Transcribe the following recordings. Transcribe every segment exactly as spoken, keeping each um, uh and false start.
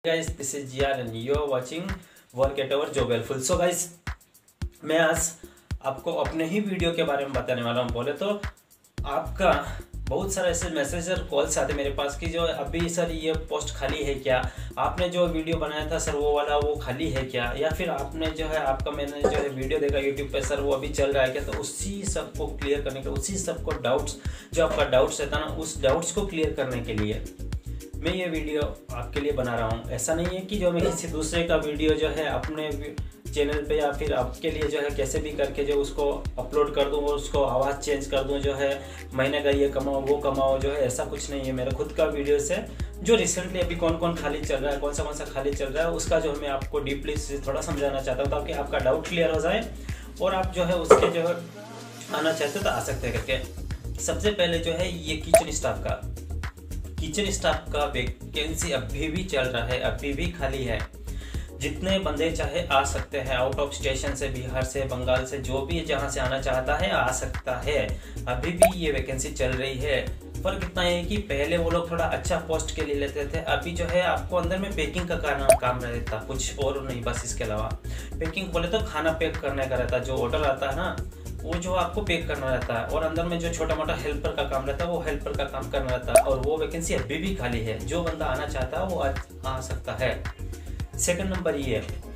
guys, this is G R and you are watching Work at our Job Helpful. So guys, मैं आज आपको अपने ही video के बारे में बताने वाला हूँ। बोले तो आपका बहुत सारे ऐसे मैसेज और कॉल्स आते मेरे पास कि जो अभी सर ये पोस्ट खाली है क्या, आपने जो वीडियो बनाया था सर वो वाला वो खाली है क्या, या फिर आपने जो है आपका मैंने जो है वीडियो देखा यूट्यूब पे सर वो अभी चल रहा है क्या। तो उसी सब को क्लियर करने के उसी सब को डाउट्स जो आपका डाउट्स रहता ना, उस डाउट्स को क्लियर करने के लिए मैं ये वीडियो आपके लिए बना रहा हूँ। ऐसा नहीं है कि जो मैं किसी दूसरे का वीडियो जो है अपने चैनल पे या फिर आपके लिए जो है कैसे भी करके जो उसको अपलोड कर दूँ और उसको आवाज़ चेंज कर दूँ, जो है महीने का ये कमाओ वो कमाओ, जो है ऐसा कुछ नहीं है। मेरा खुद का वीडियो से जो रिसेंटली अभी कौन कौन खाली चल रहा है, कौन सा कौन सा खाली चल रहा है, उसका जो मैं आपको डीपली थोड़ा समझाना चाहता हूँ ताकि आपका डाउट क्लियर हो जाए और आप जो है उसके जो है आना चाहते तो आ सकते हैं करके। सबसे पहले जो है ये किचन स्टाफ का किचन स्टाफ का वैकेंसी अभी भी चल रहा है, अभी भी खाली है। जितने बंदे चाहे आ सकते हैं, आउट ऑफ स्टेशन से, बिहार से, बंगाल से, जो भी जहां से आना चाहता है आ सकता है। अभी भी ये वैकेंसी चल रही है। फर्क इतना है कि पहले वो लोग थोड़ा अच्छा पोस्ट के लिए लेते थे, अभी जो है आपको अंदर में पैकिंग का काम काम रहता, कुछ और नहीं बस। इसके अलावा पैकिंग बोले तो खाना पैक करने का रहता, जो ऑर्डर आता है ना वो जो आपको पैक करना रहता है, और अंदर में जो छोटा मोटा हेल्पर का काम रहता है वो हेल्पर का काम करना रहता है। और वो वैकेंसी अभी भी खाली है। जो बंदा आना चाहता है वो आ, आ सकता है। सेकंड नंबर ये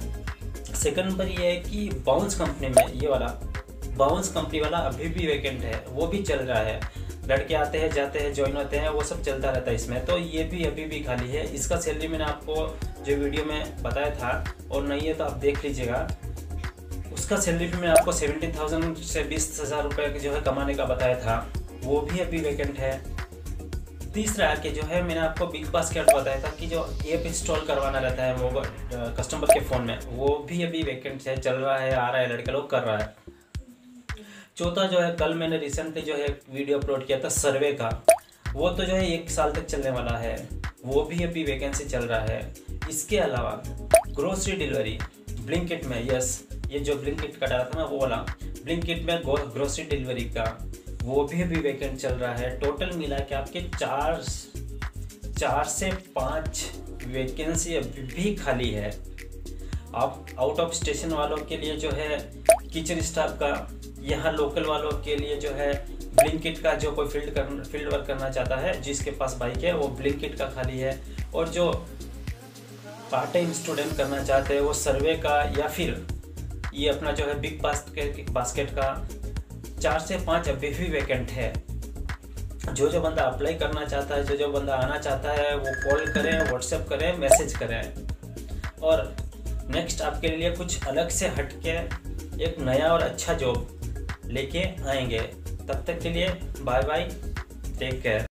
है सेकंड नंबर ये है कि बाउंस कंपनी में ये वाला बाउंस कंपनी वाला अभी भी वैकेंट है, वो भी चल रहा है। लड़के आते हैं जाते हैं ज्वाइन होते हैं, वो सब चलता रहता है इसमें। तो ये भी अभी भी खाली है। इसका सैलरी मैंने आपको जो वीडियो में बताया था, और नहीं है तो आप देख लीजिएगा। उसका सैलरी भी मैं आपको सेवेंटी थाउजेंड से बीस हज़ार रुपये जो है कमाने का बताया था, वो भी अभी वैकेंट है। तीसरा कि जो है मैंने आपको बिग बास्केट बताया था कि जो ऐप इंस्टॉल करवाना रहता है वो कस्टमर के फ़ोन में, वो भी अभी वैकेंट है, चल रहा है, आ रहा है, लड़के लोग कर रहा है। चौथा जो है कल मैंने रिसेंटली जो है वीडियो अपलोड किया था सर्वे का, वो तो जो है एक साल तक चलने वाला है, वो भी अभी वैकेंसी चल रहा है। इसके अलावा ग्रोसरी डिलीवरी ब्लिंकिट में, यस ये जो ब्लिंकिट का डाला था ना वो वाला ब्लिंकिट में ग्रोसरी डिलीवरी का, वो भी अभी वैकेंट चल रहा है। टोटल मिला के आपके चार चार से पाँच वैकेंसी अभी भी खाली है। आप आउट ऑफ स्टेशन वालों के लिए जो है किचन स्टाफ का, यहाँ लोकल वालों के लिए जो है ब्लिंकिट का, जो कोई फील्ड कर फील्ड वर्क करना चाहता है जिसके पास बाइक है वो ब्लिंकिट का खाली है। और जो पार्ट टाइम स्टूडेंट करना चाहते हैं वो सर्वे का, या फिर ये अपना जो है बिग बास्केट बास्केट का, चार से पाँच अभी भी वैकेंट है। जो जो बंदा अप्लाई करना चाहता है, जो जो बंदा आना चाहता है वो कॉल करें, व्हाट्सएप करें, मैसेज करें। और नेक्स्ट आपके लिए कुछ अलग से हटके एक नया और अच्छा जॉब लेके आएंगे। तब तक के लिए बाय बाय, टेक केयर।